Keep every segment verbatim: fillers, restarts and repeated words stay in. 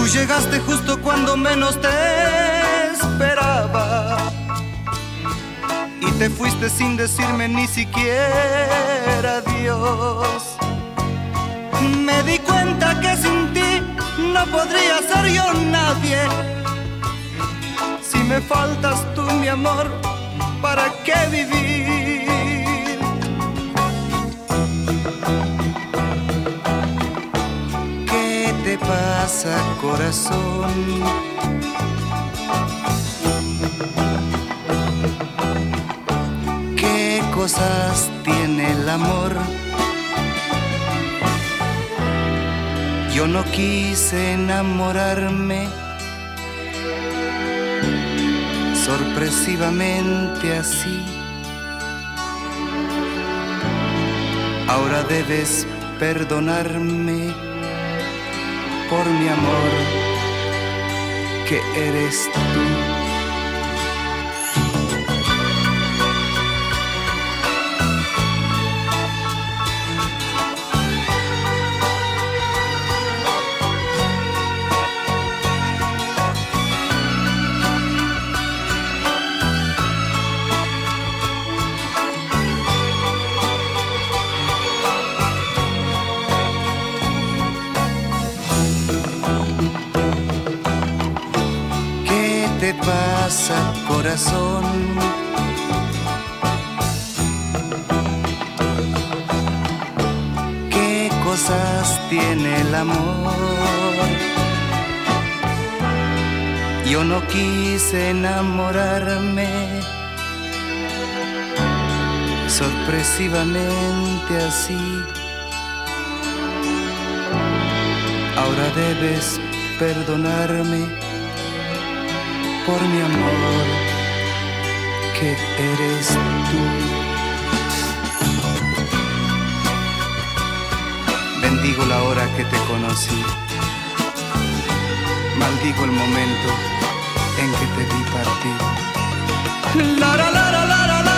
llegaste justo cuando menos te esperaba y te fuiste sin decirme ni siquiera adiós. Me di cuenta que sin ti no podría ser yo nadie. Si me faltas tú, mi amor, ¿para qué vivir? ¿Qué te pasa, corazón? ¿Qué cosas tiene el amor? Yo no quise enamorarme sorpresivamente así. Ahora debes perdonarme por mi amor, que eres tú. ¿Qué pasa, corazón? ¿Qué cosas tiene el amor? Yo no quise enamorarme sorpresivamente así. Ahora debes perdonarme por mi amor, que eres tú. Bendigo la hora que te conocí, maldigo el momento en que te vi partir. La, la, la, la, la, la, la.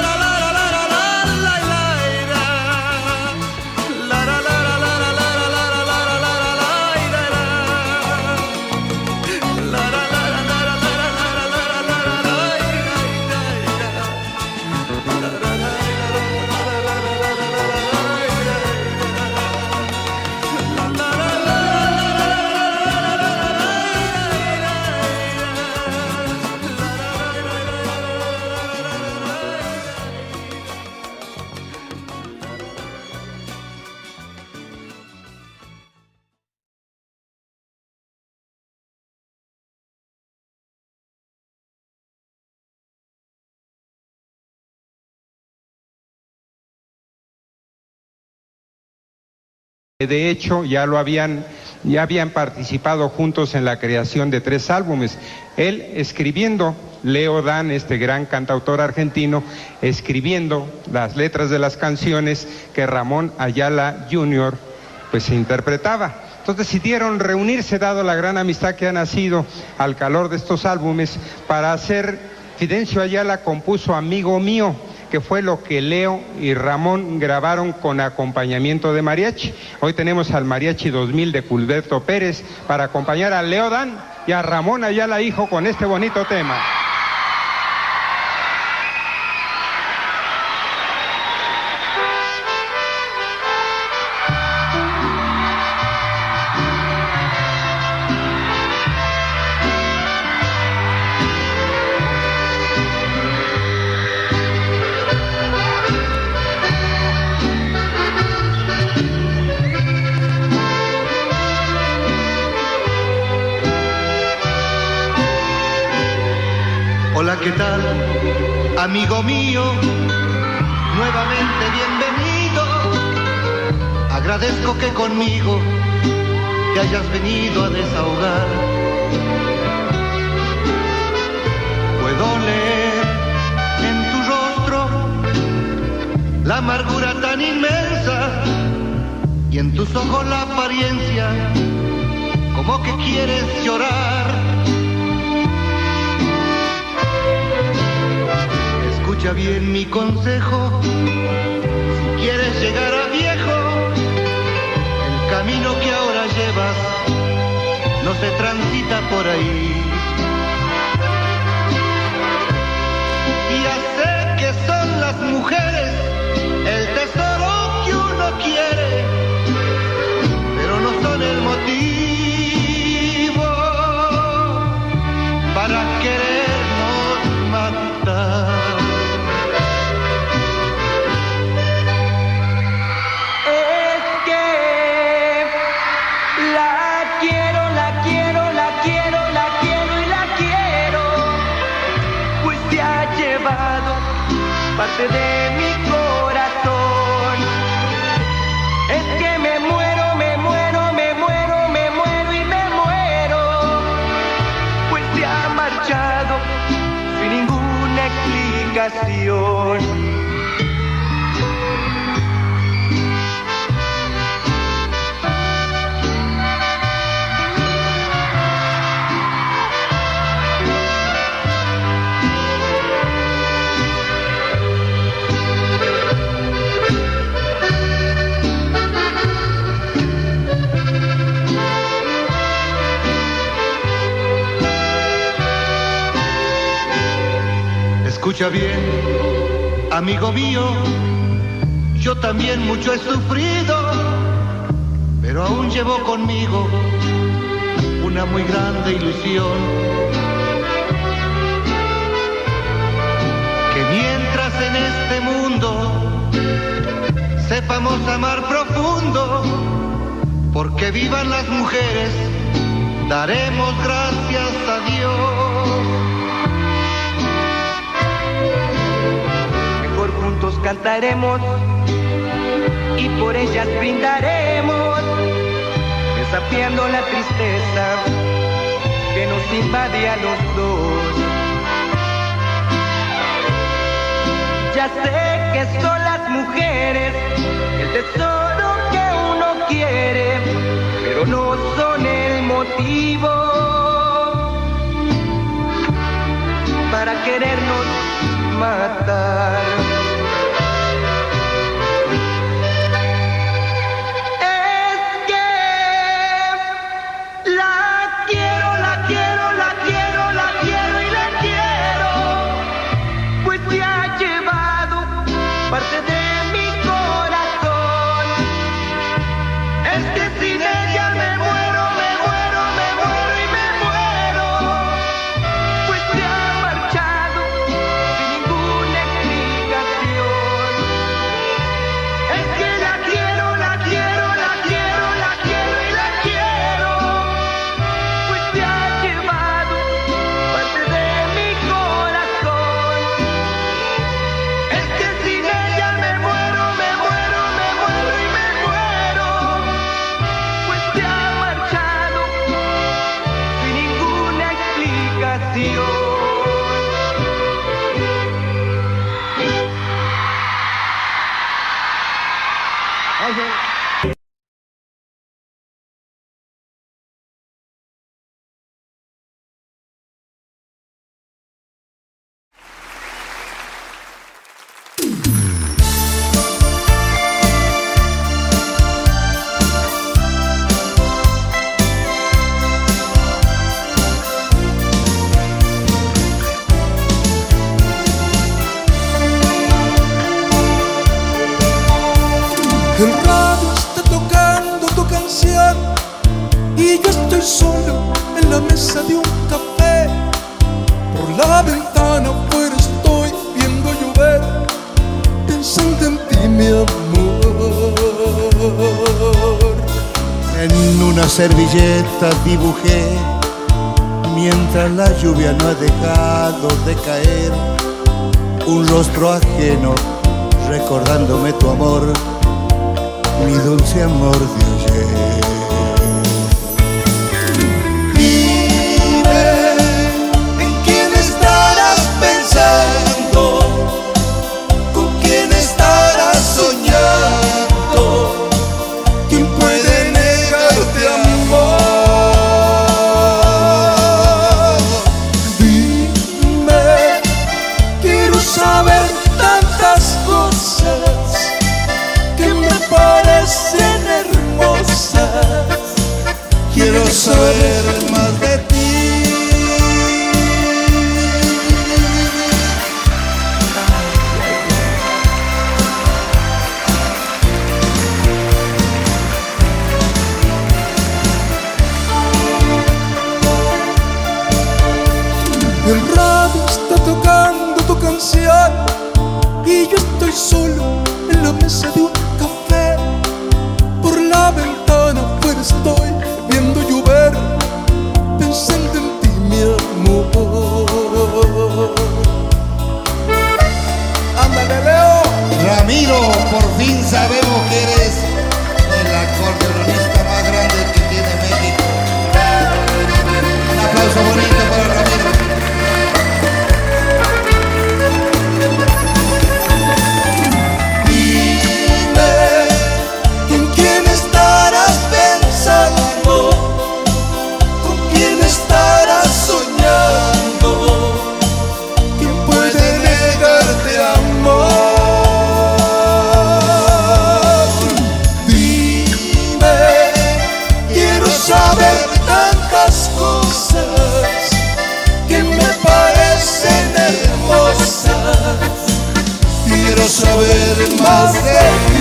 De hecho, ya lo habían, ya habían participado juntos en la creación de tres álbumes. Él escribiendo, Leo Dan, este gran cantautor argentino, escribiendo las letras de las canciones que Ramón Ayala junior pues interpretaba. Entonces decidieron reunirse, dado la gran amistad que ha nacido al calor de estos álbumes, para hacer. Fidencio Ayala compuso Amigo Mío, que fue lo que Leo y Ramón grabaron con acompañamiento de mariachi. Hoy tenemos al Mariachi dos mil de Culberto Pérez para acompañar a Leo Dan y a Ramón Ayala hijo con este bonito tema. Hola, ¿qué tal, amigo mío? Nuevamente bienvenido. Agradezco que conmigo te hayas venido a desahogar. Puedo leer en tu rostro la amargura tan inmensa y en tus ojos la apariencia como que quieres llorar. Escucha bien mi consejo, si quieres llegar a viejo, el camino que ahora llevas no se transita por ahí. Ya sé que son las mujeres el tesoro que uno quiere, pero no son el motivo para querernos matar. Es que la quiero, la quiero, la quiero, la quiero y la quiero, pues se ha llevado parte de mi corazón. Es que me muero, me muero, me muero, me muero y me muero, pues se ha marchado sin ninguna explicación. Escucha bien, amigo mío, yo también mucho he sufrido, pero aún llevo conmigo una muy grande ilusión. Que mientras en este mundo sepamos amar profundo, porque vivan las mujeres, daremos gracias a Dios. Juntos cantaremos y por ellas brindaremos, desafiando la tristeza que nos invade a los dos. Ya sé que son las mujeres el tesoro que uno quiere, pero no son el motivo para querernos matar. Parte de mi corazón. Es que sin ella me muero, me muero, me muero y me muero, pues se ha marchado sin ninguna explicación. Es que la quiero, la quiero, la quiero, la quiero y la quiero, pues se ha llevado parte de mi corazón. Es que sin ella me muero, me muero, me muero y me muero, pues se ha marchado sin ninguna explicación. El radio está tocando tu canción y yo estoy solo en la mesa de un café. Por la ventana afuera estoy viendo llover, pensando en ti, mi amor. En una servilleta dibujé, mientras la lluvia no ha dejado de caer, un rostro ajeno recordándome tu amor, mi dulce amor de ayer. Dime, ¿en quién estarás pensando? ¿Con quién estarás soñando? ¿Quién puede negarte amor? Dime, quiero saber tantas cosas que me parecen hermosas. solo en la mesa de un café. Por la ventana afuera estoy viendo llover, pensando en ti, mi amor. ¡Ándale, Leo! Ramiro, por fin sabemos que eres el acordeonista más grande que tiene México. Un aplauso bonito para Ramiro. Dime, ¿en quién estarás pensando? ¿Con quién estarás soñando? ¿Quién puede negarte amor? Dime, quiero saber tantas cosas que me parecen hermosas. Quiero saber más de ti.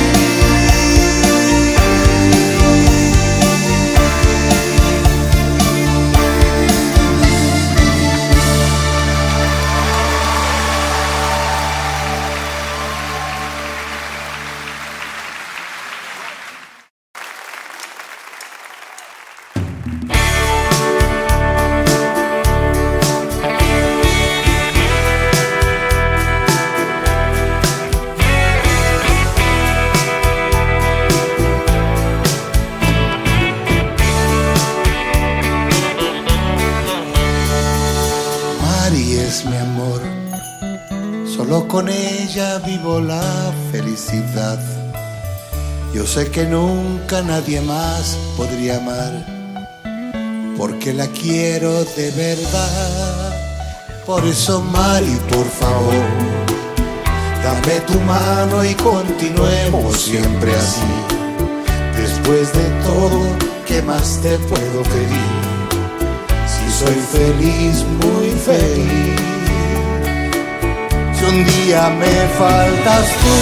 Solo con ella vivo la felicidad. Yo sé que nunca nadie más podría amar, porque la quiero de verdad. Por eso, Mari, por favor, dame tu mano y continuemos siempre así. Después de todo, ¿qué más te puedo pedir? Si soy feliz, muy feliz. Si un día me faltas tú,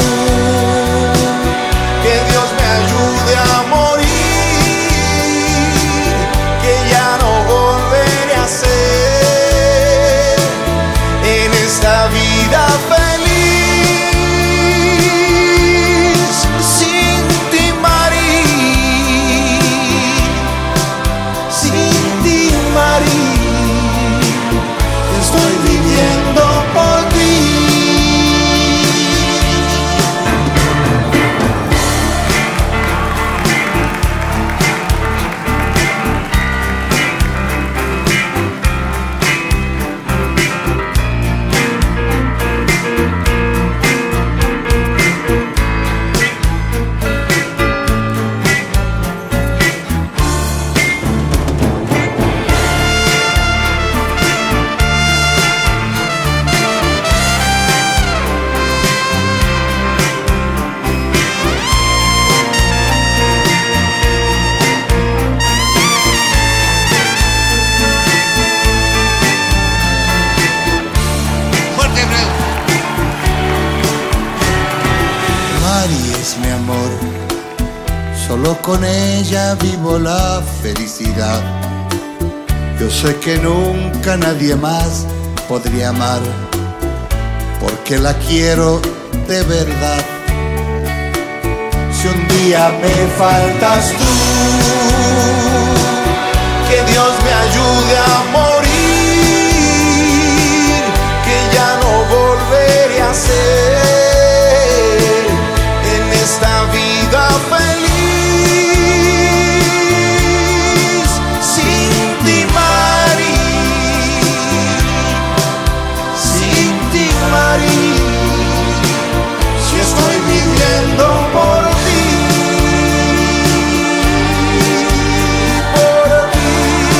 que Dios me ayude a morir, que ya no volveré a ser en esta vida feliz. Sin ti, Mari, sin ti, Mari, estoy viviendo por ti. Mi amor, solo con ella vivo la felicidad. Yo sé que nunca nadie más podría amar, porque la quiero de verdad. Si un día me faltas tú, que Dios me ayude a morir, que ya no volveré a ser esta vida feliz. Sin ti, Mari, sin ti, Mari, si estoy viviendo por ti, por ti.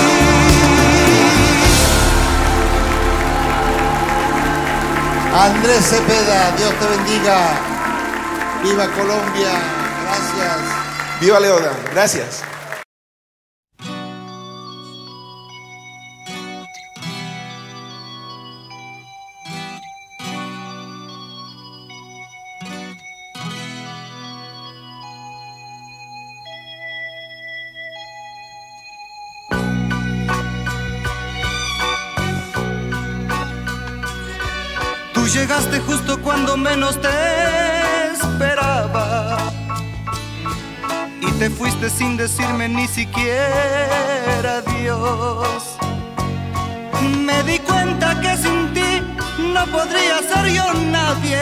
Andrés Cepeda, Dios te bendiga. ¡Viva Colombia! Gracias. ¡Viva Leo Dan! Gracias. Tú llegaste justo cuando menos te te fuiste sin decirme ni siquiera adiós. Me di cuenta que sin ti no podría ser yo nadie.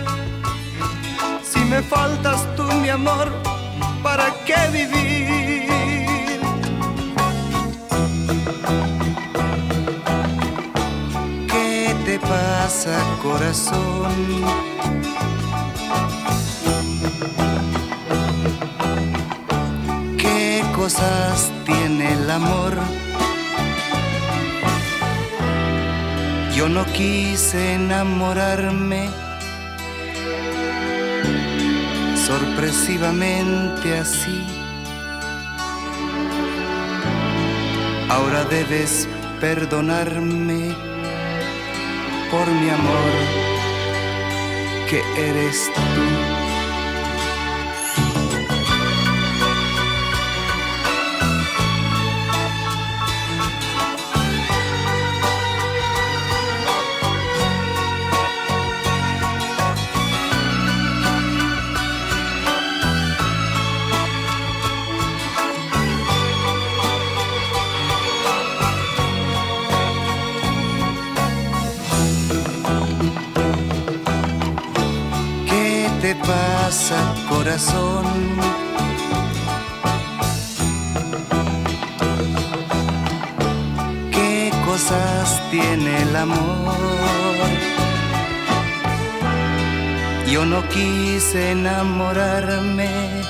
Si me faltas tú, mi amor, ¿para qué vivir? ¿Qué te pasa, corazón? ¿Qué cosas tiene el amor? Yo no quise enamorarme sorpresivamente así. Ahora debes perdonarme por mi amor, que eres tú. ¿Qué te pasa, corazón? ¿Qué cosas tiene el amor? Yo no quise enamorarme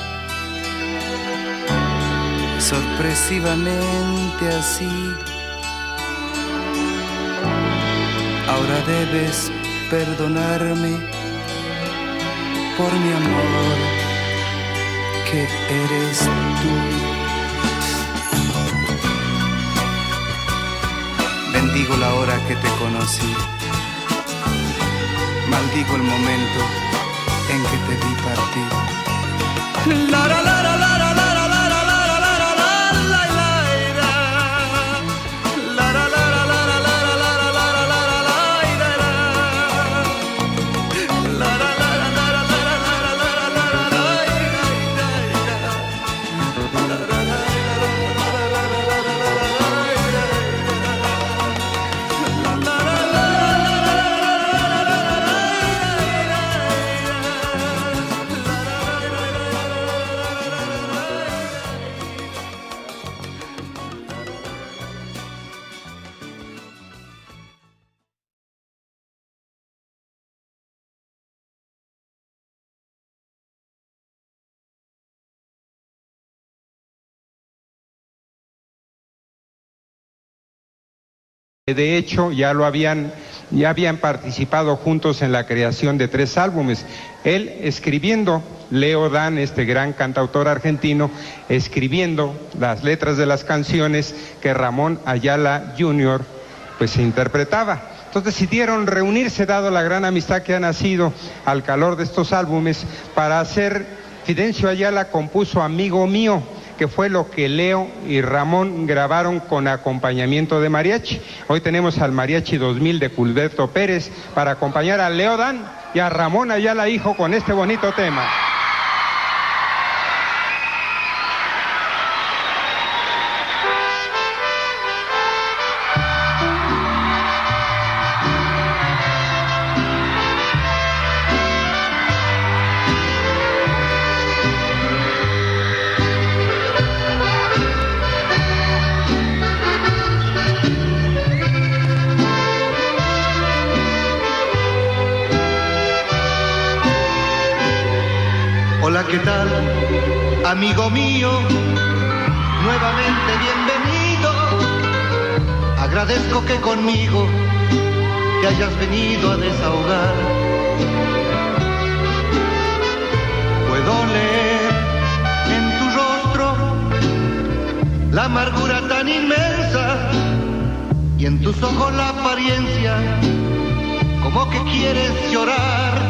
sorpresivamente así. Ahora debes perdonarme por mi amor, que eres tú. Bendigo la hora que te conocí, maldigo el momento en que te vi partir. La, la, la, la, la, la, la. De hecho, ya lo habían, ya habían participado juntos en la creación de tres álbumes. Él escribiendo, Leo Dan, este gran cantautor argentino, escribiendo las letras de las canciones que Ramón Ayala junior pues interpretaba. Entonces decidieron reunirse, dado la gran amistad que ha nacido al calor de estos álbumes, para hacer. Fidencio Ayala compuso Amigo Mío, que fue lo que Leo y Ramón grabaron con acompañamiento de mariachi. Hoy tenemos al Mariachi dos mil de Culberto Pérez para acompañar a Leo Dan y a Ramón Ayala hijo con este bonito tema. Hola, ¿qué tal, amigo mío? Nuevamente bienvenido. Agradezco que conmigo te hayas venido a desahogar. Puedo leer en tu rostro la amargura tan inmensa y en tus ojos la apariencia como que quieres llorar.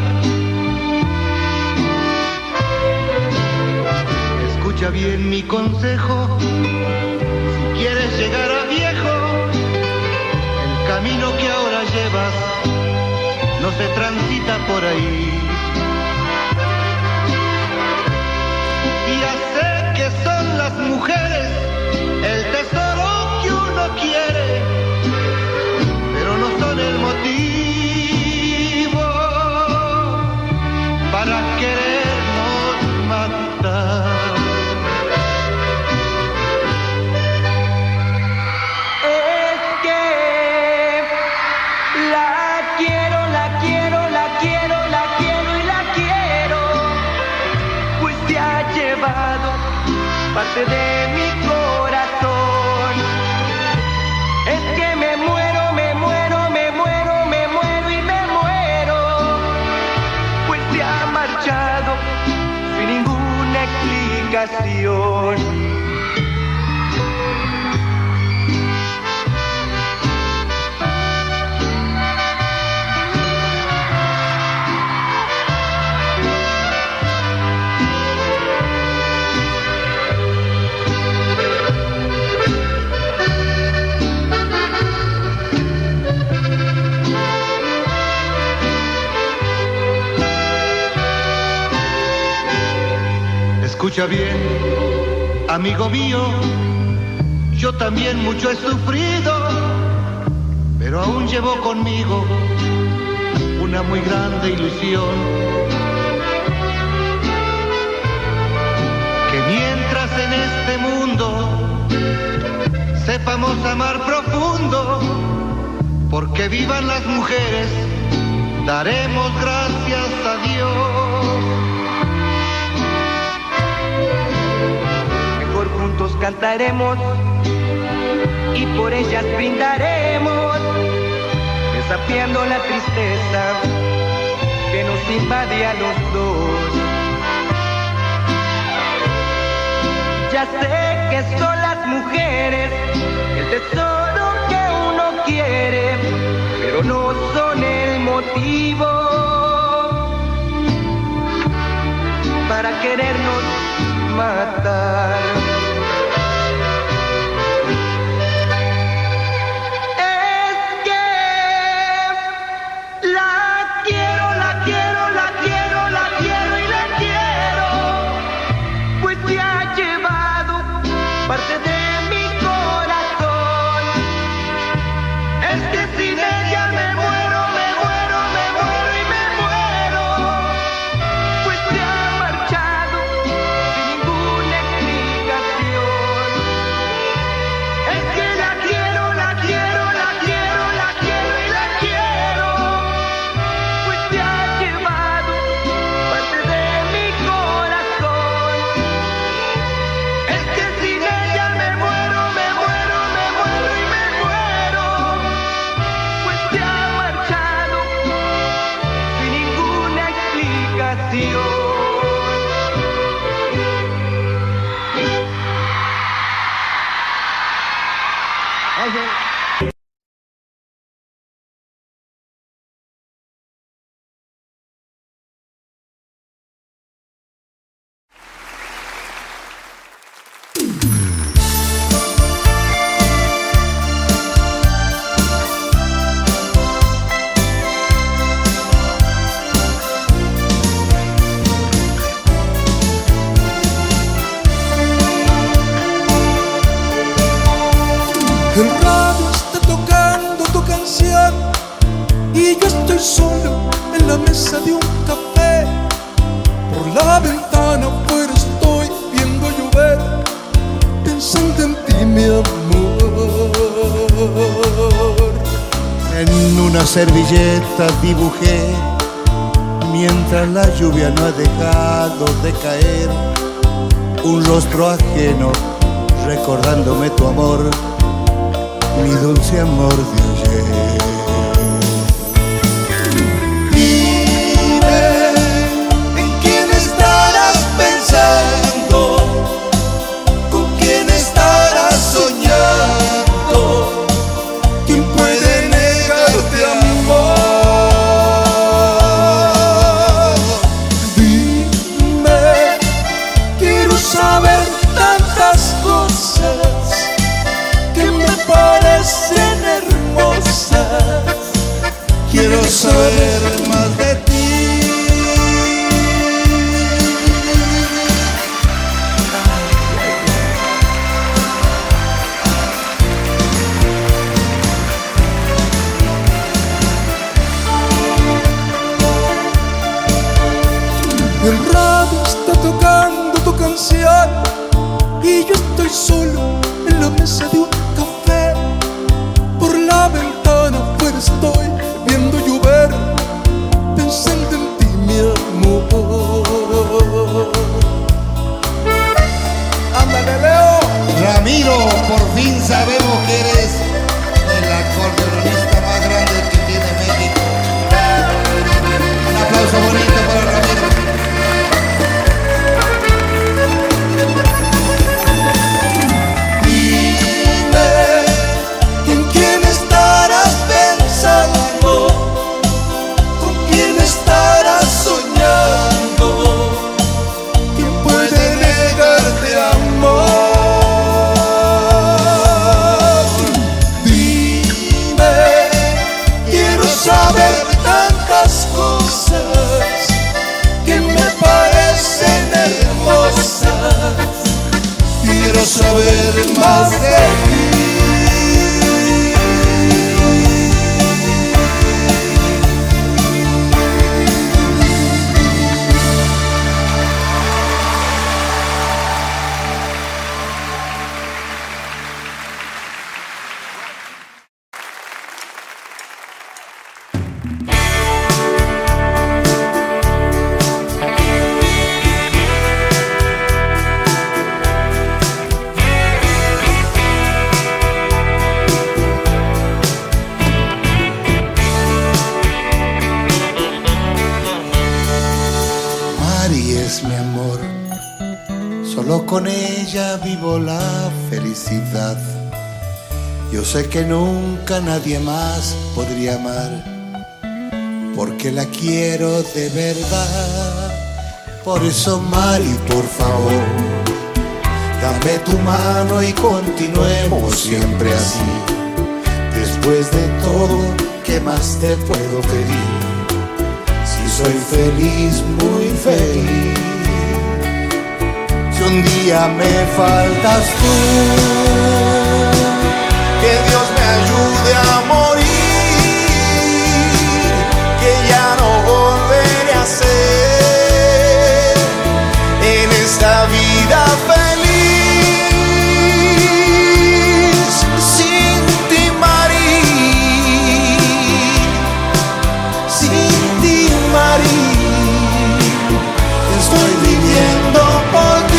Escucha bien mi consejo, si quieres llegar a viejo, el camino que ahora llevas no se transita por ahí. Ya sé que matar. Es que la quiero, la quiero, la quiero, la quiero y la quiero, pues te ha llevado parte de mi corazón. Es que me muero, me muero, me muero, me muero y me muero, pues te ha marchado sin ninguna explicación. Escucha bien, amigo mío, yo también mucho he sufrido, pero aún llevo conmigo una muy grande ilusión. Que mientras en este mundo sepamos amar profundo, porque vivan las mujeres, daremos gracias a Dios. Juntos cantaremos y por ellas brindaremos, desafiando la tristeza que nos invade a los dos. Ya sé que son las mujeres el tesoro que uno quiere, pero no son el motivo para querernos matar. Parte de mi corazón. Es que sin ella me muero, me muero, me muero y me muero, pues se ha marchado sin ninguna explicación. Es que la quiero, la quiero, la quiero, la quiero y la quiero, pues se ha llevado parte de mi corazón. Es que sin ella me muero, me muero, me muero y me muero, pues se ha marchado sin ninguna explicación. El radio está tocando tu canción y yo estoy solo en la mesa de un café. Por la ventana afuera estoy viendo llover, pensando en ti, mi amor. En una servilleta dibujé, mientras la lluvia no ha dejado de caer, un rostro ajeno recordándome tu amor, mi dulce amor de ayer. Dime, ¿en quién estarás pensando? ¿Con quién estarás soñando? ¿Quién puede negarte amor? Dime, quiero saber tantas cosas que me parecen hermosas. Quiero saber más de ti. El radio radio está tocando tu canción y yo estoy solo en la mesa de un café. Por la ventana afuera estoy viendo llover, pensando en ti, mi amor. Ándale, Leo. Ramiro, por fin sabemos que eres el acordeonista más grande que tiene México. Un aplauso bonito para Ramiro. Dime, ¿en quién estarás pensando? ¿Con quién estarás soñando? ¿Quién puede negarte amor? Dime, quiero saber tantas cosas que me parecen hermosas. Quiero saber más de ti. Mi amor, solo con ella vivo la felicidad. Yo sé que nunca nadie más podría amar, porque la quiero de verdad. Por eso, Mari, por favor, dame tu mano y continuemos siempre así. Después de todo, ¿qué más te puedo pedir? Si soy feliz, muy feliz. Si un día me faltas tú, que Dios me ayude a morir, que ya no volveré a ser en esta vida feliz. Sin ti, Mari, sin ti, Mari, estoy viviendo por ti.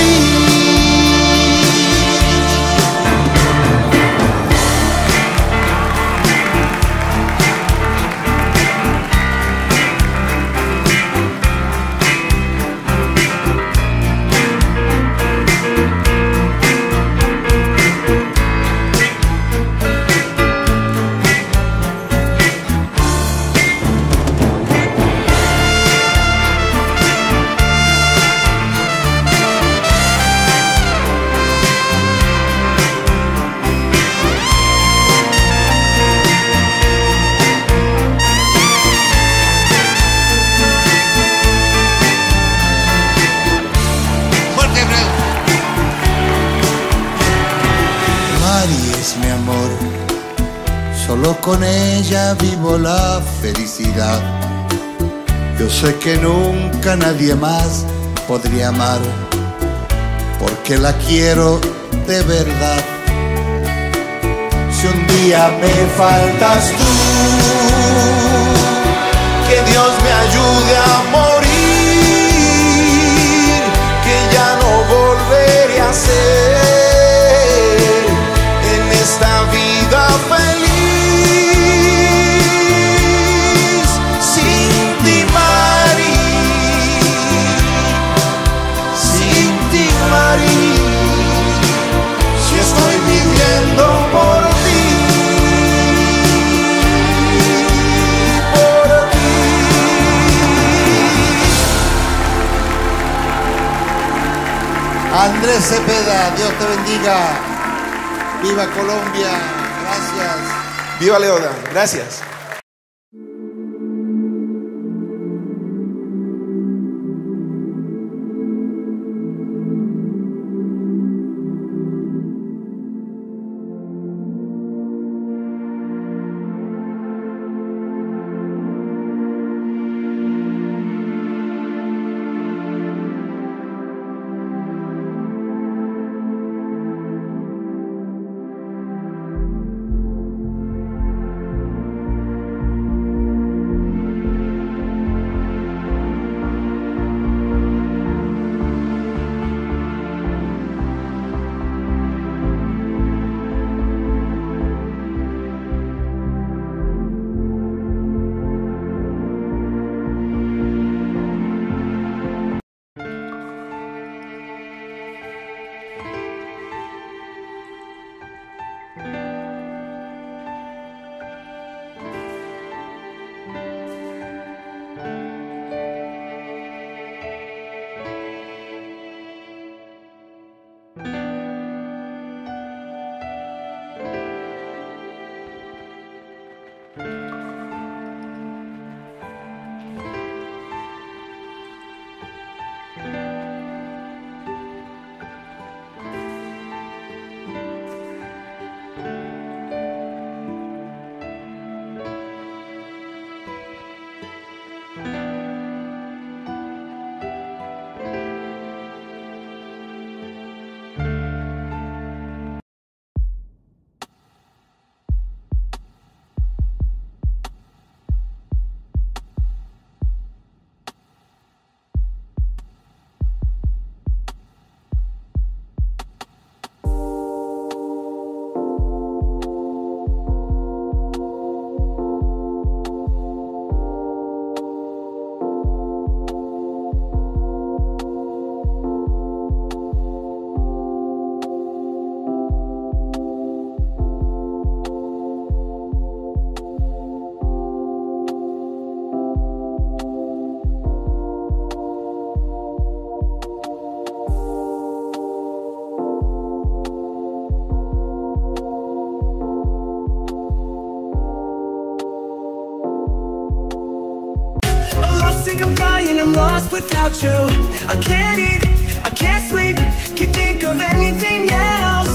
Mi amor, solo con ella vivo la felicidad. Yo sé que nunca nadie más podría amar, porque la quiero de verdad. Si un día me faltas tú, que Dios me ayude a morir, que ya no volveré a ser esta vida feliz. Sin ti, Mari, sin ti, Mari, si estoy viviendo por ti, por ti. Andrés Cepeda, Dios te bendiga. ¡Viva Colombia! Gracias. ¡Viva Leodan! Gracias. lost without you. I can't eat, I can't sleep, can't think of anything else.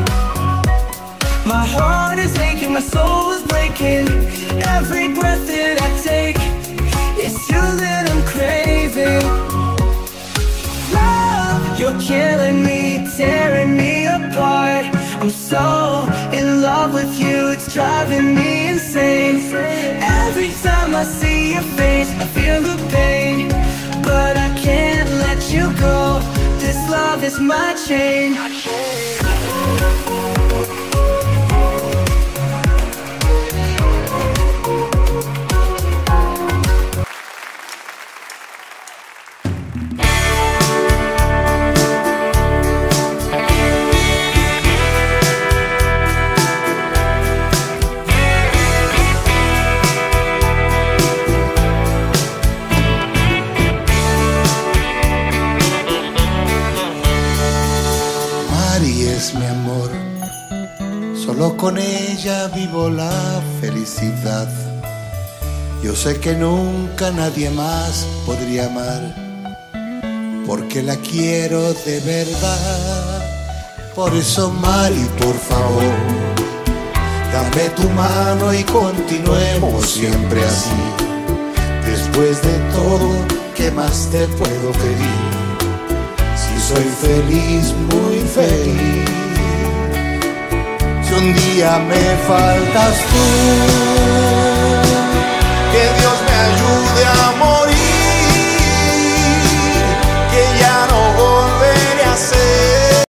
My heart is aching, my soul is breaking. Every breath that I take, it's you that I'm craving. Love, you're killing me, tearing me apart. I'm so in love with you, it's driving me insane. Every time I see your face, I feel the pain, but I can't let you go. This love is my chain. Mi amor, solo con ella vivo la felicidad. Yo sé que nunca nadie más podría amar, porque la quiero de verdad. Por eso, Mari, por favor, dame tu mano y continuemos siempre así. Después de todo, ¿qué más te puedo pedir? Si soy feliz, muy feliz. Si un día me faltas tú, que Dios me ayude a morir.